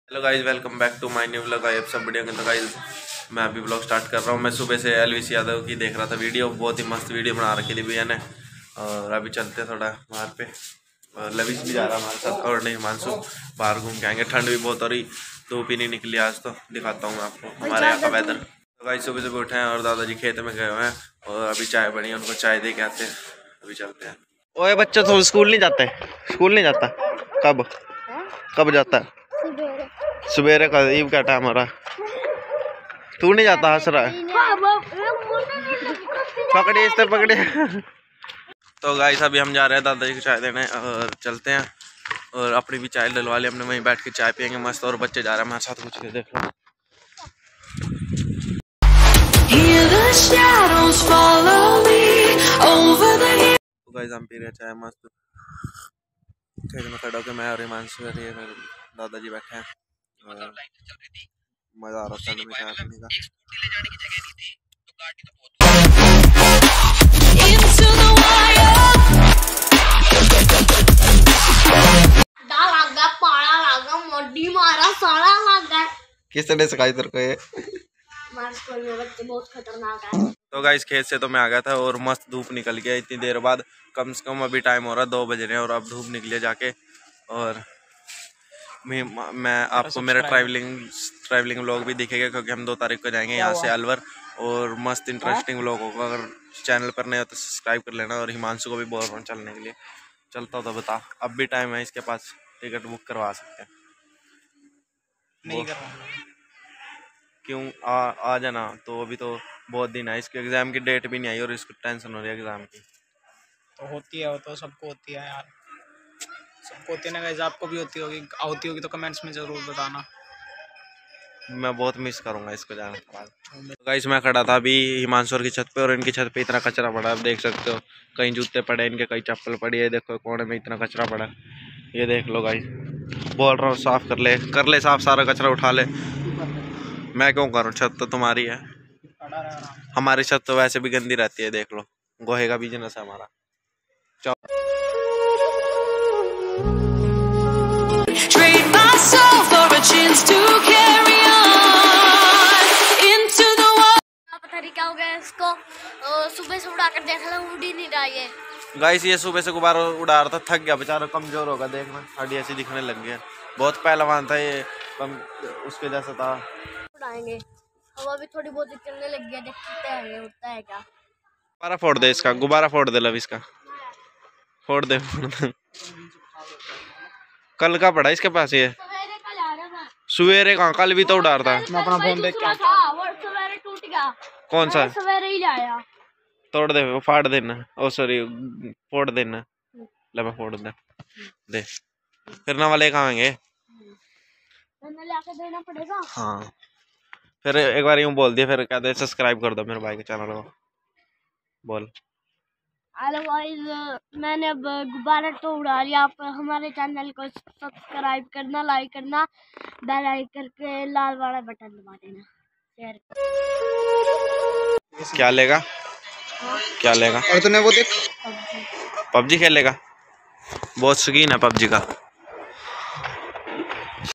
Hello guys, welcome back to my new vlog. Guys आप सब बढ़िया। तो गाइस मैं अभी व्लॉग स्टार्ट कर रहा हूँ। मैं सुबह से एलवीसी यादव की देख रहा था वीडियो, बहुत ही मस्त वीडियो बना रखी थी भैया ने। और अभी चलते हैं थोड़ा बाहर पे, और लविश भी जा रहा है हमारे साथ, और नहीं हिमांशु। बाहर घूम के आएंगे, ठंड भी बहुत हो रही, धूप ही नहीं निकली आज। तो दिखाता हूँ मैं आपको हमारे यहाँ का वेदर। तो गाइस सुबह सुबह उठे हैं और दादाजी खेत में गए हुए हैं, और अभी चाय बनी है, उनको चाय दे के आते हैं। अभी चलते हैं। ओए बच्चा तो स्कूल नहीं जाता है? स्कूल नहीं जाता? कब कब जाता है? सवेरे का ईव का टाइम हो रहा। तू नहीं जाता? हंस रहा है। पकड़े इससे पकड़े। तो गाइस अभी हम जा रहे हैं दादाजी को चाय देने, और चलते हैं और अपनी भी चाय डलवा ली हमने, वहीं बैठ के चाय पियेंगे मस्त। और बच्चे जा रहे हैं हमारे साथ, कुछ के देख लो। तो गाइस हम पी रहे चाय मस्त, खेत में खड़ा होकर मैं और हिमांशु दादाजी बैठे हैं। मजा आ रहा है ठंड में चाय पीने का। किस तरह सिखाई तेरे को ये? बहुत खतरनाक है। तो गाइस खेत से तो मैं आ गया था, और मस्त धूप निकल गया इतनी देर बाद। कम से कम अभी टाइम हो रहा है 2 बज रहे हैं, और अब धूप निकले जाके। और मैं आपको मेरा ट्रैवलिंग व्लॉग भी दिखेगा, क्योंकि हम 2 तारीख को जाएंगे यहाँ से अलवर। और मस्त इंटरेस्टिंग व्लॉग होगा। अगर चैनल पर नहीं हो तो सब्सक्राइब कर लेना। और हिमांशु को भी बोल रहा हूँ चलने के लिए। चलता हो तो बता, अब भी टाइम है इसके पास, टिकट बुक करवा सकते हैं। नहीं क्यों? आ जाना। तो अभी तो बहुत दिन है, इसके एग्जाम की डेट भी नहीं आई, और इसको टेंशन हो रही है एग्जाम की। तो होती है, वो तो सबको होती है यार, सबको होती है ना गाइस। आपको भी होती होगी तो कमेंट्स में जरूर बताना। मैं बहुत मिस करूंगा इसको जाने के बाद। तो गाइस मैं खड़ा था अभी हिमांशु की छत पे, और इनकी छत पे इतना कचरा पड़ा है, आप देख सकते हो। कहीं जूते पड़े इनके, कहीं चप्पल पड़ी है। देखो कोने में इतना कचरा पड़ा, ये देख लो गाइस। बोल रहा हूँ साफ कर ले साफ, सारा कचरा उठा ले। मैं क्यों करूँ? छत तो तुम्हारी है। हमारी छत तो वैसे भी गंदी रहती है, देख लो। गोहे का बिजनेस है हमारा। तरीका हो गया इसको, सुबह से उड़ा कर देख लो, उड़ ही नहीं रहा है। गाइस ये सुबह से गुब्बारा उड़ा रहा था, थक गया बेचारा, कमजोर होगा। देखना हड्डी ऐसी दिखने लग गई है। बहुत पहलवान था ये, उसके जैसा था। उड़ाएंगे, हवा भी थोड़ी बहुत चलने लग गई, देखते हैं उड़ता है क्या। गुब्बारा फोड़ दे इसका, गुब्बारा फोड़ दे लव इसका, फोड़ दे। कल का पड़ा इसके पास ये, सवेरे कहाँ? कल भी तो उड़ा रहा था। मैं अपना फोन देख के सवेरे टूट गया। कौन सा? सवेरे ही लाया। तोड़ दे, वो फाड़ देना। ओ सॉरी, फोड़ देना। ले मैं फोड़ दे। फिर ना वाले खाएंगे, देना पड़ेगा। हाँ फिर एक बार यूं बोल दिया, फिर कहते सब्सक्राइब कर दो मेरे भाई के चैनल को। बोल। हेलो गाइस, मैंने अब गुब्बारा तो उड़ा लिया। आप हमारे चैनल को सब्सक्राइब करना, लाइक करना, बेल आइकन के लाल वाला बटन दबा देना, शेयर। क्या लेगा? क्या लेगा? और तूने वो देख, पबजी खेलेगा? बहुत शौकीन है पबजी का।